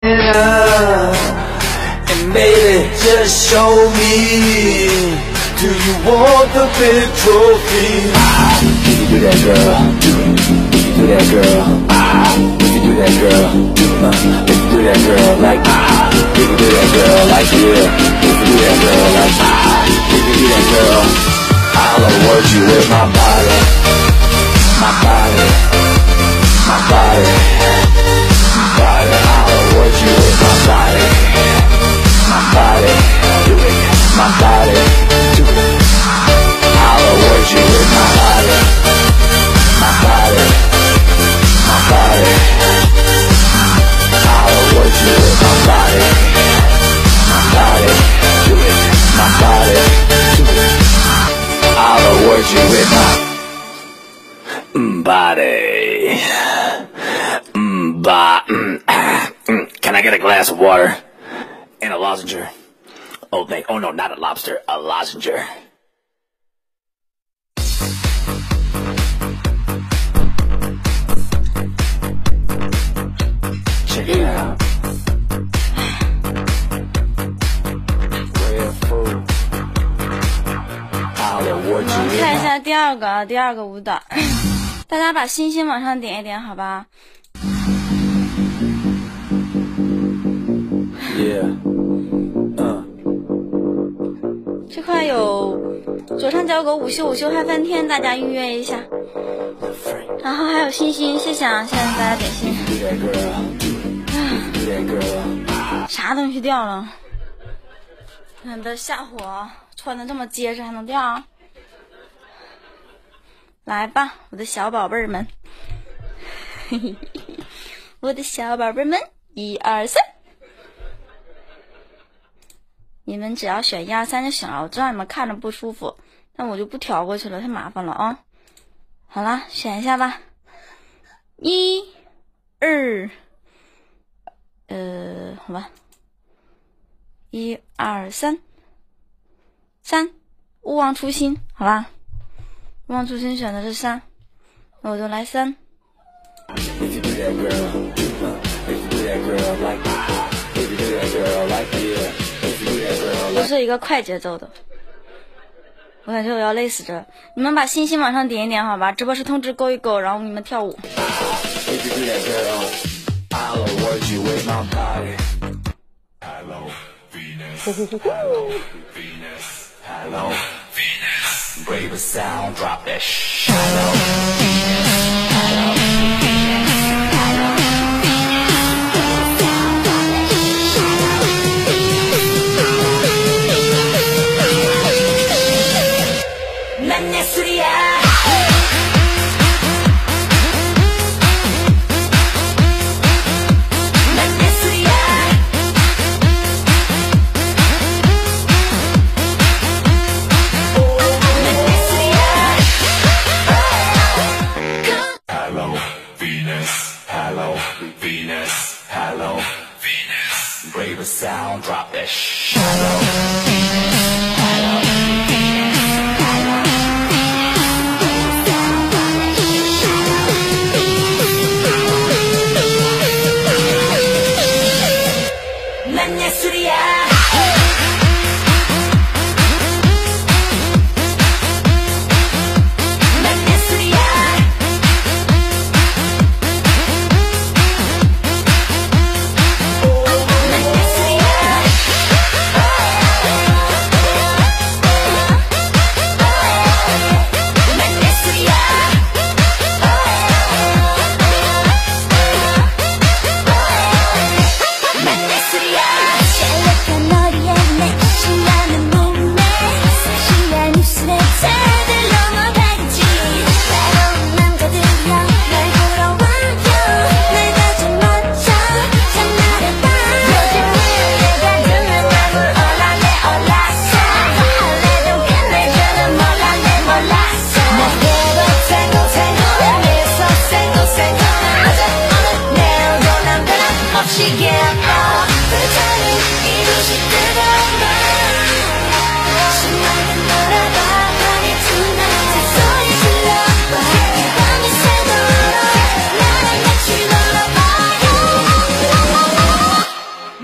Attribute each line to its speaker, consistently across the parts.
Speaker 1: And baby, just show me. Do you want the big trophy? If you do that, girl. If you do that, girl. If you do that, girl. If you do that, girl, like if you do that, girl, like yeah. If you do that, girl, like if you do that, girl, I'll award you with my body, my body, my body, my body. I'll award you with my body, my body, do it, my body, do it. I'll award you with my body, my body, my body. I'll award you with my body, my body, do it, my body, do it. I'll award you with my body. Can I get a glass of water and a lozenger? Oh, oh no, not a lobster, a lozenger. Check it out. Real food. I'll award you with my
Speaker 2: 看一下第二个舞蹈，大家把星星往上点一点，好吧？
Speaker 1: Yeah.
Speaker 2: 这块有左上角有个午休嗨翻天，大家预约一下。然后还有星星，谢谢啊，谢谢大家点心。啥东西掉了？你的下火，穿的这么结实还能掉？来吧，我的小宝贝儿们，我的小宝贝儿们，1、2、3。 你们只要选1、2、3就行了，我知道你们看着不舒服，但我就不调过去了，太麻烦了啊！好了，选一下吧。1、2，好吧。1、2、3，3，勿忘初心，好吧？勿忘初心选的是3，那我就来3。不是一个快节奏的，我感觉我要累死这。你们把星星往上点一点，好吧？直播室通知勾一勾，然后你们跳舞。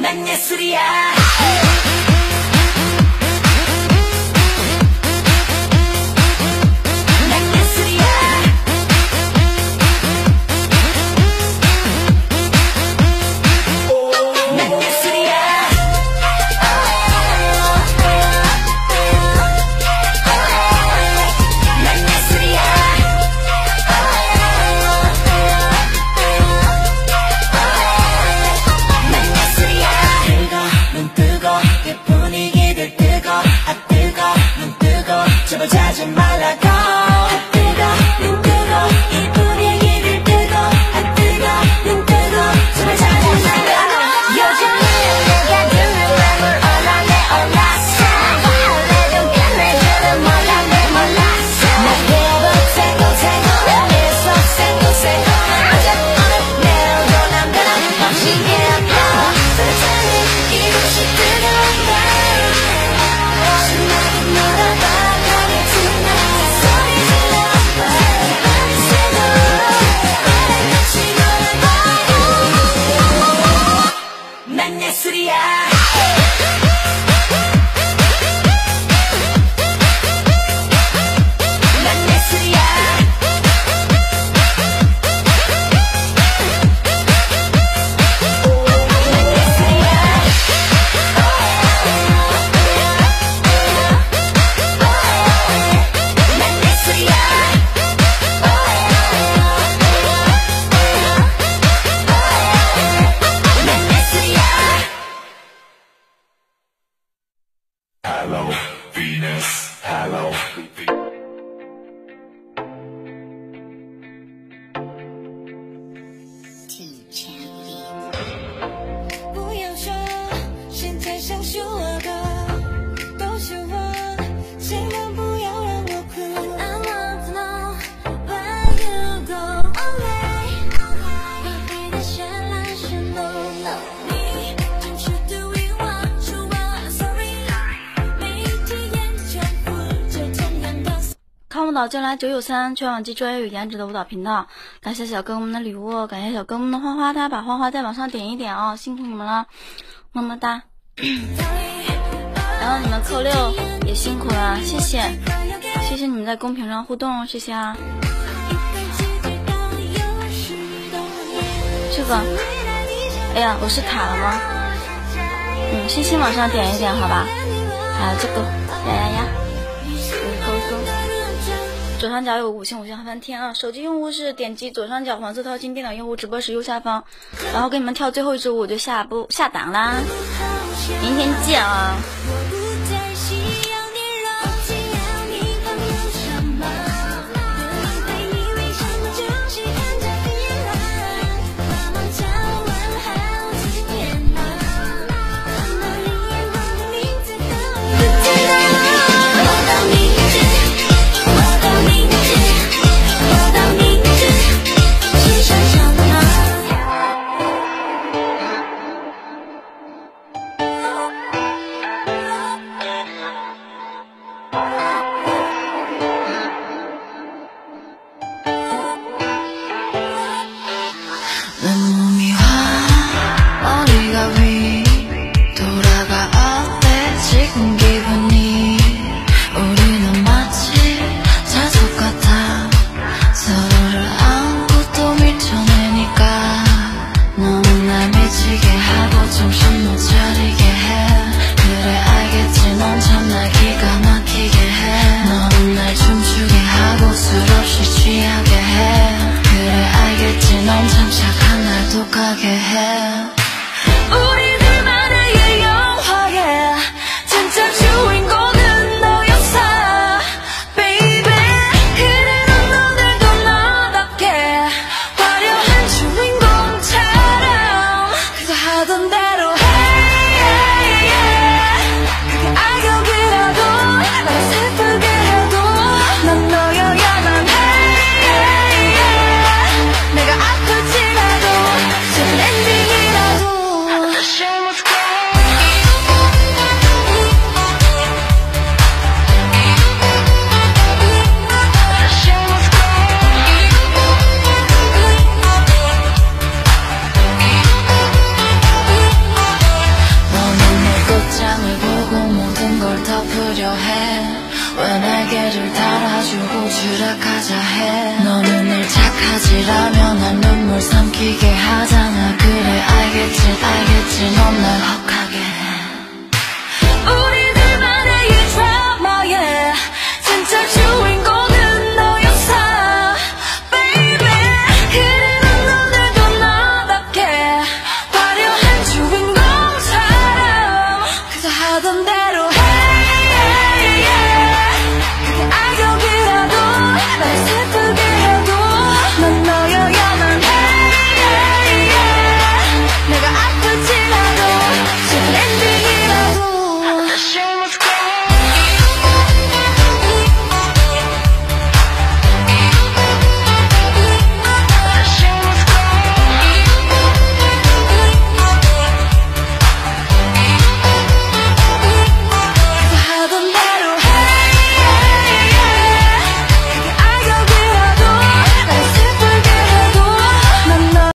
Speaker 1: 난 예술이야. 제발 자지 말라고 아 뜨거 눈 뜨거 이 분위기를 뜨거 아 뜨거 눈 뜨거 제발 자지 말라고 요즘은 내가 듣는 랩을 올라내 올랐어 원래 좀 끝내주는 몰라 내 몰랐어 나 계속 생고 계속 생고 어제 오늘 내일도 난 변함없이 예뻐 도대체 이곳이 뜨거운 날 신나게 놀아봐 난 예술이야. 난 예술이야. Hello, Venus. Hello.
Speaker 2: 看舞蹈就来993，全网最专业有颜值的舞蹈频道。感谢小哥哥们的礼物，感谢小哥哥们的花花，大家把花花再往上点一点啊，辛苦你们了，么么哒。然后你们扣6也辛苦了，谢谢，谢谢你们在公屏上互动，谢谢啊。这个，哎呀，我是卡了吗？星星往上点一点，好吧。还有这个，呀，勾。左上角有5星5星还翻天啊！手机用户是点击左上角黄色套金，电脑用户直播时右下方，然后给你们跳最后一支舞，我就下档啦，明天见啊！
Speaker 1: 시작하자 해 너는 늘 착하지라며 난 눈물 삼키게 하잖아 그래 알겠지